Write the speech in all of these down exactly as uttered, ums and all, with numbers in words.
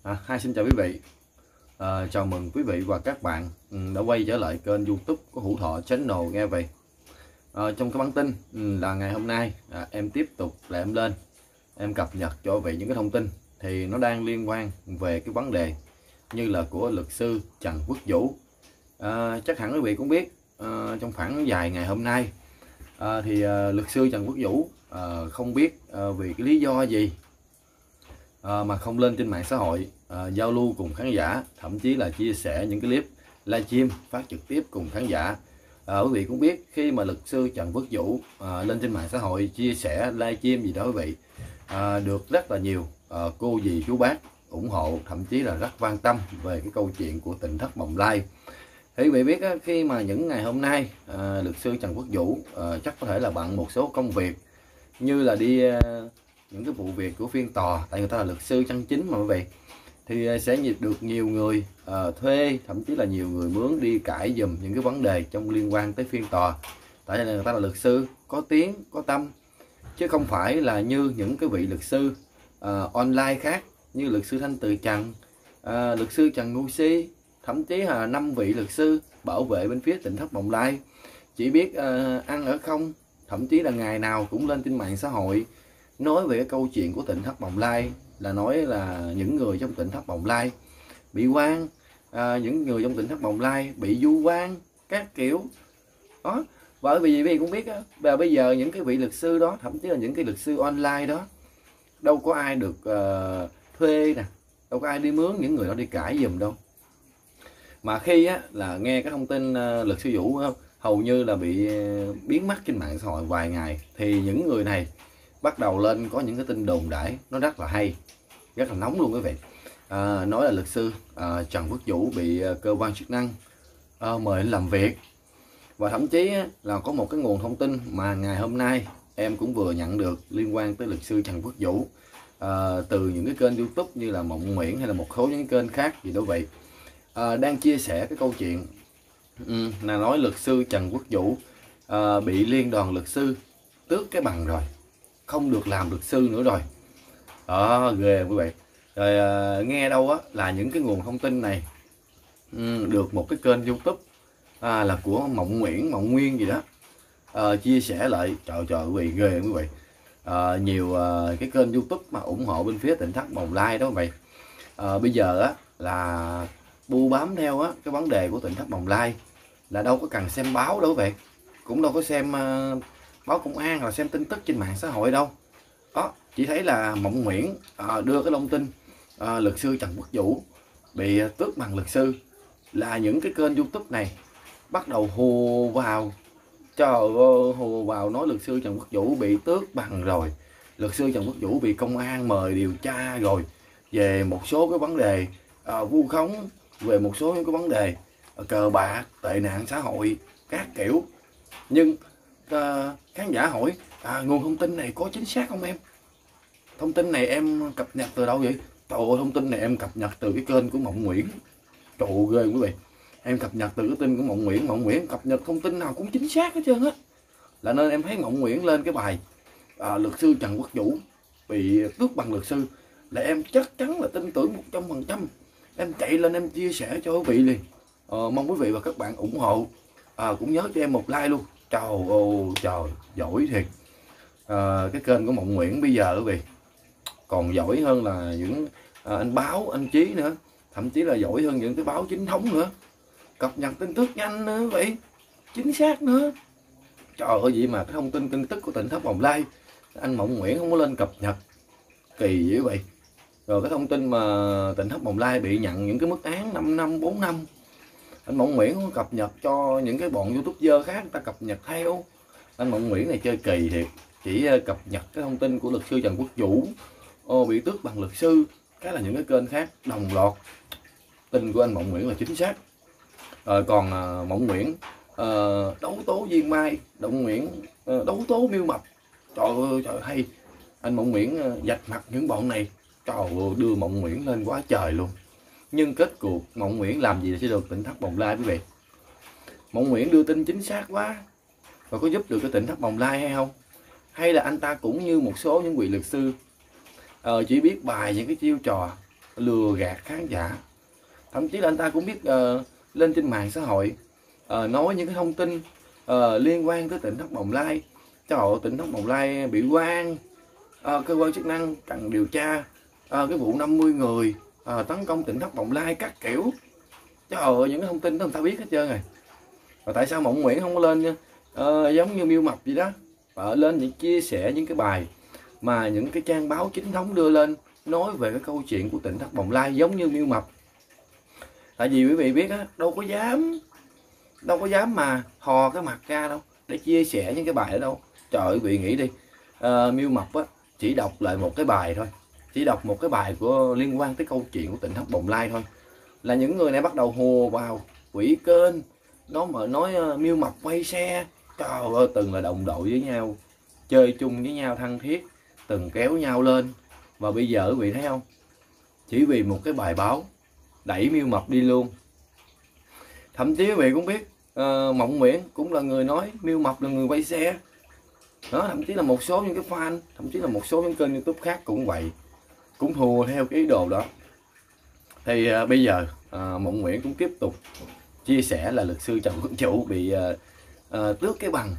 À, hi xin chào quý vị. À, chào mừng quý vị và các bạn ừ, đã quay trở lại kênh YouTube của Hữu Thọ Channel nghe vậy. À, trong cái bản tin ừ, là ngày hôm nay à, em tiếp tục là em lên em cập nhật cho quý vị những cái thông tin thì nó đang liên quan về cái vấn đề như là của luật sư Trần Quốc Vũ. À, chắc hẳn quý vị cũng biết à, trong khoảng vài ngày hôm nay à, thì à, luật sư Trần Quốc Vũ à, không biết à, vì cái lý do gì à, mà không lên trên mạng xã hội à, giao lưu cùng khán giả, thậm chí là chia sẻ những cái clip livestream phát trực tiếp cùng khán giả. À, quý vị cũng biết khi mà luật sư Trần Quốc Vũ à, lên trên mạng xã hội chia sẻ livestream gì đó quý vị à, được rất là nhiều à, cô dì chú bác ủng hộ, thậm chí là rất quan tâm về cái câu chuyện của Tỉnh Thất Bồng Lai. Thì quý vị biết á, khi mà những ngày hôm nay à, luật sư Trần Quốc Vũ à, chắc có thể là bận một số công việc như là đi à, những cái vụ việc của phiên tòa, tại người ta là luật sư chân chính mà quý vị, thì sẽ được nhiều người uh, thuê, thậm chí là nhiều người mướn đi cãi dùm những cái vấn đề trong liên quan tới phiên tòa. Tại vì người ta là luật sư có tiếng có tâm, chứ không phải là như những cái vị luật sư uh, online khác như luật sư Thanh Từ Trần, uh, luật sư Trần Ngu Si, thậm chí là năm vị luật sư bảo vệ bên phía Tỉnh Thất Bồng Lai chỉ biết uh, ăn ở không, thậm chí là ngày nào cũng lên trên mạng xã hội nói về cái câu chuyện của Tỉnh Thất Bồng Lai, là nói là những người trong Tỉnh Thất Bồng Lai bị oan, à, những người trong Tỉnh Thất Bồng Lai bị vu oan các kiểu đó. Bởi vì vì cũng biết á, và bây giờ những cái vị luật sư đó, thậm chí là những cái luật sư online đó, đâu có ai được uh, thuê nè, đâu có ai đi mướn những người đó đi cãi giùm đâu. Mà khi á là nghe cái thông tin uh, luật sư Vũ uh, hầu như là bị uh, biến mất trên mạng xã hội vài ngày, thì những người này bắt đầu lên có những cái tin đồn đãi nó rất là hay, rất là nóng luôn quý vị. À, nói là luật sư à, Trần Quốc Vũ bị à, cơ quan chức năng à, mời lên làm việc, và thậm chí á, là có một cái nguồn thông tin mà ngày hôm nay em cũng vừa nhận được liên quan tới luật sư Trần Quốc Vũ à, từ những cái kênh YouTube như là Mộng Nguyễn hay là một số những kênh khác gì đó vậy, à, đang chia sẻ cái câu chuyện ừ, là nói luật sư Trần Quốc Vũ à, bị liên đoàn luật sư tước cái bằng rồi, không được làm luật sư nữa rồi. Đó, ghê quý vị. Rồi à, nghe đâu á là những cái nguồn thông tin này ừ, được một cái kênh YouTube à, là của Mộng Nguyễn, Mộng Nguyên gì đó à, chia sẻ lại. Trời trời quý vị, ghê quý vị. À, nhiều à, cái kênh YouTube mà ủng hộ bên phía Tỉnh Thất Bồng Lai đó quý vị. À, bây giờ á là bu bám theo á cái vấn đề của Tỉnh Thất Bồng Lai là đâu có cần xem báo đâu quý vị, cũng đâu có xem uh, báo công an hoặc là xem tin tức trên mạng xã hội đâu. Đó, chỉ thấy là Mộng Nguyễn à, đưa cái thông tin à, luật sư Trần Quốc Vũ bị tước bằng luật sư, là những cái kênh YouTube này bắt đầu hùa vào, trời ơi, hùa vào nói luật sư Trần Quốc Vũ bị tước bằng rồi, luật sư Trần Quốc Vũ bị công an mời điều tra rồi về một số cái vấn đề à, vu khống, về một số những cái vấn đề à, cờ bạc, tệ nạn xã hội các kiểu. Nhưng à, khán giả hỏi à, nguồn thông tin này có chính xác không em? Thông tin này em cập nhật từ đâu vậy? Trời ơi, thông tin này em cập nhật từ cái kênh của Mộng Nguyễn. Trời ơi, ghê quý vị. Em cập nhật từ cái tin của Mộng Nguyễn. Mộng Nguyễn cập nhật thông tin nào cũng chính xác hết trơn á. Là nên em thấy Mộng Nguyễn lên cái bài à, luật sư Trần Quốc Vũ bị tước bằng luật sư là em chắc chắn là tin tưởng một trăm phần trăm. Em chạy lên em chia sẻ cho quý vị liền. à, Mong quý vị và các bạn ủng hộ, à, cũng nhớ cho em một like luôn. Trời ơi trời, giỏi thiệt. à, Cái kênh của Mộng Nguyễn bây giờ quý vị còn giỏi hơn là những à, anh báo, anh Chí nữa, thậm chí là giỏi hơn những cái báo chính thống nữa, cập nhật tin tức nhanh nữa vậy, chính xác nữa. Trời ơi, vậy mà cái thông tin tin tức của Tỉnh Thất Bồng Lai anh Mộng Nguyễn không có lên cập nhật, kỳ dữ vậy. Rồi cái thông tin mà Tỉnh Thất Bồng Lai bị nhận những cái mức án năm năm, bốn năm, anh Mộng Nguyễn không cập nhật cho những cái bọn youtuber khác người ta cập nhật theo. Anh Mộng Nguyễn này chơi kỳ thiệt, chỉ cập nhật cái thông tin của luật sư Trần Quốc Vũ Ô, bị tước bằng luật sư, cái là những cái kênh khác đồng loạt tin của anh Mộng Nguyễn là chính xác. Rồi còn à, Mộng Nguyễn à, đấu tố Viên Mai, Động Nguyễn à, đấu tố Miêu Mập, trời ơi trời hay. Anh Mộng Nguyễn à, vạch mặt những bọn này, trời ơi, đưa Mộng Nguyễn lên quá trời luôn. Nhưng kết cuộc Mộng Nguyễn làm gì để sẽ được Tỉnh Thất Bồng Lai quý vị? Mộng Nguyễn đưa tin chính xác quá, và có giúp được cái Tỉnh Thất Bồng Lai hay không? Hay là anh ta cũng như một số những vị luật sư Ờ, chỉ biết bài những cái chiêu trò lừa gạt khán giả. Thậm chí là anh ta cũng biết uh, lên trên mạng xã hội uh, nói những cái thông tin uh, liên quan tới tỉnh Thất Bồng Lai. Trời ơi, tỉnh Thất Bồng Lai bị quan, uh, cơ quan chức năng cần điều tra uh, cái vụ năm mươi người uh, tấn công tỉnh Thất Bồng Lai các kiểu. Trời ơi, những cái thông tin đó người ta biết hết trơn rồi. Và tại sao Mộng Nguyễn không có lên uh, giống như Miêu Mập vậy đó, và lên những chia sẻ những cái bài mà những cái trang báo chính thống đưa lên, nói về cái câu chuyện của tỉnh Thất Bồng Lai giống như Miêu Mập. Tại vì quý vị biết á, đâu có dám đâu có dám mà hò cái mặt ra đâu để chia sẻ những cái bài ở đâu. Trời ơi, quý vị nghĩ đi, uh, Miêu Mập á chỉ đọc lại một cái bài thôi, chỉ đọc một cái bài của liên quan tới câu chuyện của tỉnh Thất Bồng Lai thôi, là những người này bắt đầu hùa vào quỷ kênh, nó mà nói uh, Miêu Mập quay xe. Trời ơi, từng là đồng đội với nhau, chơi chung với nhau thân thiết, từng kéo nhau lên. Và bây giờ quý vị thấy không, chỉ vì một cái bài báo đẩy Miêu Mập đi luôn. Thậm chí quý vị cũng biết uh, Mộng Nguyễn cũng là người nói Miêu Mập là người quay xe đó. Thậm chí là một số những cái fan, thậm chí là một số những kênh YouTube khác cũng vậy, cũng hùa theo cái ý đồ đó. Thì uh, bây giờ uh, Mộng Nguyễn cũng tiếp tục chia sẻ là luật sư Trần Quốc Vũ bị uh, uh, tước cái bằng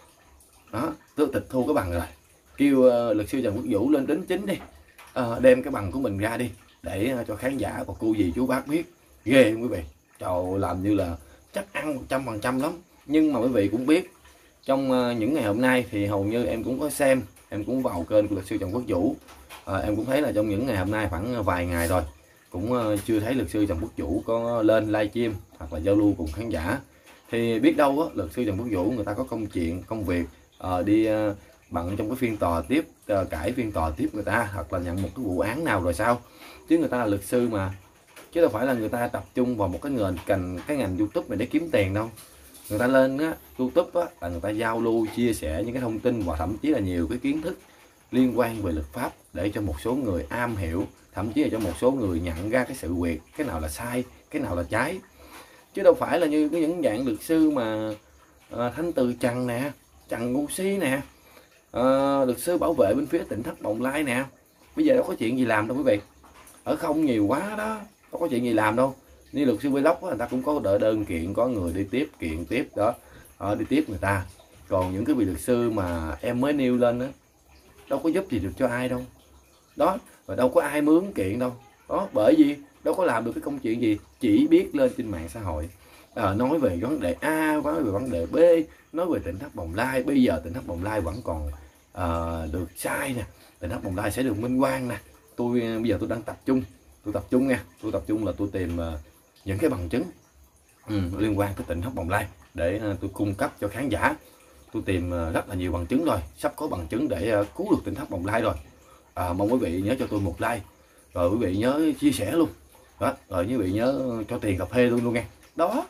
đó, tước tịch thu cái bằng rồi. Kêu uh, luật sư Trần Quốc Vũ lên đính chính đi, uh, đem cái bằng của mình ra đi để uh, cho khán giả và cô dì chú bác biết. Ghê không quý vị? Trời, làm như là chắc ăn một trăm phần trăm lắm. Nhưng mà quý vị cũng biết, trong uh, những ngày hôm nay thì hầu như em cũng có xem, em cũng vào kênh của luật sư Trần Quốc Vũ, uh, em cũng thấy là trong những ngày hôm nay khoảng vài ngày rồi cũng uh, chưa thấy luật sư Trần Quốc Vũ có lên livestream hoặc là giao lưu cùng khán giả. Thì biết đâu á, luật sư Trần Quốc Vũ người ta có công chuyện, công việc uh, đi uh, bận trong cái phiên tòa tiếp, uh, cãi phiên tòa tiếp người ta, hoặc là nhận một cái vụ án nào rồi sao. Chứ người ta là luật sư mà, chứ đâu phải là người ta tập trung vào một cái ngành cành cái ngành YouTube này để kiếm tiền đâu. Người ta lên á, YouTube á, là người ta giao lưu, chia sẻ những cái thông tin và thậm chí là nhiều cái kiến thức liên quan về luật pháp để cho một số người am hiểu, thậm chí là cho một số người nhận ra cái sự việc, cái nào là sai, cái nào là trái. Chứ đâu phải là như cái những dạng luật sư mà à, Thanh Từ Trần nè, Trần Ngu Si nè, à, luật sư bảo vệ bên phía tỉnh Thất Bồng Lai nè. Bây giờ đâu có chuyện gì làm đâu quý vị, ở không nhiều quá đó, đâu có chuyện gì làm đâu. Như luật sư Vlog người ta cũng có đợi đơn kiện, có người đi tiếp kiện tiếp đó, à, đi tiếp người ta. Còn những cái vị luật sư mà em mới nêu lên đó, đâu có giúp gì được cho ai đâu đó, và đâu có ai mướn kiện đâu đó, bởi vì đâu có làm được cái công chuyện gì, chỉ biết lên trên mạng xã hội à, nói về vấn đề A, nói về vấn đề B, nói về tỉnh Thất Bồng Lai. Bây giờ tỉnh Thất Bồng Lai vẫn còn à, được sai nè, tỉnh Thất Bồng Lai sẽ được minh oan nè. Tôi bây giờ tôi đang tập trung, tôi tập trung nha, tôi tập trung là tôi tìm uh, những cái bằng chứng ừ, liên quan tới tỉnh Thất Bồng Lai để uh, tôi cung cấp cho khán giả. Tôi tìm uh, rất là nhiều bằng chứng rồi, sắp có bằng chứng để uh, cứu được tỉnh Thất Bồng Lai rồi. À, mong quý vị nhớ cho tôi một like, rồi quý vị nhớ chia sẻ luôn đó, rồi quý vị nhớ cho tiền cà phê luôn luôn nghe. Đó,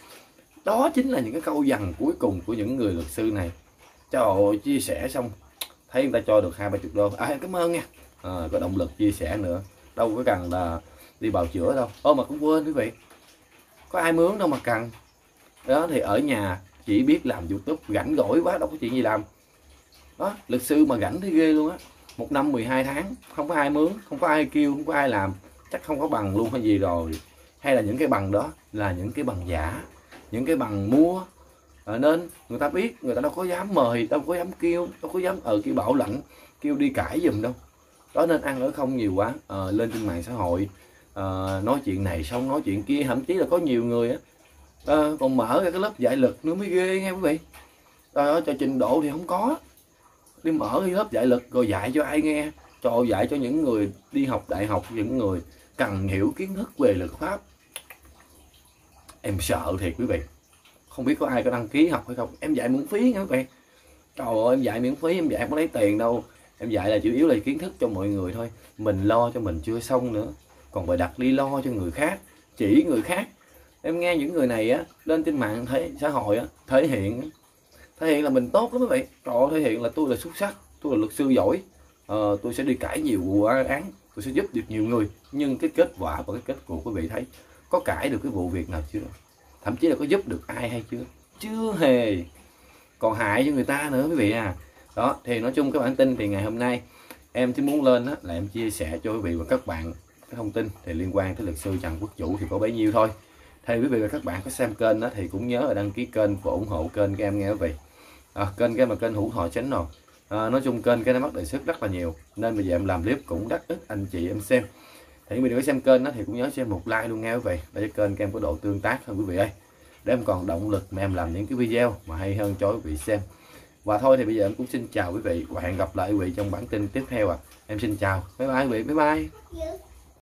đó chính là những cái câu dằn cuối cùng của những người luật sư này. Trời ơi, chia sẻ xong thấy người ta cho được hai ba chục đô, à cảm ơn nha, à, có động lực chia sẻ nữa, đâu có cần là đi bào chữa đâu. Ô mà cũng quên quý vị, có ai mướn đâu mà cần đó. Thì ở nhà chỉ biết làm YouTube, rảnh rỗi quá đâu có chuyện gì làm đó. Luật sư mà rảnh thấy ghê luôn á, một năm mười hai tháng không có ai mướn, không có ai kêu, không có ai làm, chắc không có bằng luôn hay gì rồi. Hay là những cái bằng đó là những cái bằng giả, những cái bằng mua, à, nên người ta biết, người ta đâu có dám mời, đâu có dám kêu, đâu có dám ở kêu bảo lãnh, kêu đi cãi giùm đâu đó. Nên ăn ở không nhiều quá, à, lên trên mạng xã hội à, nói chuyện này xong nói chuyện kia, thậm chí là có nhiều người á à, còn mở ra cái lớp dạy lực nữa mới ghê nghe quý vị. Trời ơi, cho trình độ thì không có, đi mở cái lớp dạy lực rồi dạy cho ai nghe, cho dạy cho những người đi học đại học, những người cần hiểu kiến thức về luật pháp. Em sợ thiệt quý vị, không biết có ai có đăng ký học hay không. Em dạy miễn phí nha quý vị. Trời ơi, em dạy miễn phí, em dạy không có lấy tiền đâu. Em dạy là chủ yếu là kiến thức cho mọi người thôi. Mình lo cho mình chưa xong nữa, còn phải đặt đi lo cho người khác, chỉ người khác. Em nghe những người này á lên trên mạng thấy xã hội á, thể hiện thể hiện là mình tốt lắm quý vị. Trời ơi, thể hiện là tôi là xuất sắc, tôi là luật sư giỏi, ờ, tôi sẽ đi cãi nhiều vụ án, tôi sẽ giúp được nhiều người. Nhưng cái kết quả và cái kết cục quý vị thấy, có cãi được cái vụ việc nào chưa? Thậm chí là có giúp được ai hay chưa? Chưa hề. Còn hại cho người ta nữa quý vị à. Đó, thì nói chung cái bản tin thì ngày hôm nay em chỉ muốn lên đó là em chia sẻ cho quý vị và các bạn cái thông tin thì liên quan tới luật sư Trần Quốc Vũ thì có bấy nhiêu thôi. Thì quý vị và các bạn có xem kênh đó thì cũng nhớ là đăng ký kênh và ủng hộ kênh của em nghe quý vị. À, kênh cái mà kênh Hữu Thọ Channel. À, nói chung kênh cái nó mắc đề xuất rất là nhiều nên bây giờ em làm clip cũng rất ít anh chị em xem. Thì quý vị có xem kênh đó thì cũng nhớ cho em một like luôn nghe quý vị, để cho kênh của em có độ tương tác hơn quý vị ơi, để em còn động lực mà em làm những cái video mà hay hơn cho quý vị xem. Và thôi thì bây giờ em cũng xin chào quý vị và hẹn gặp lại quý vị trong bản tin tiếp theo ạ. À. Em xin chào, bye bye quý vị, bye bye.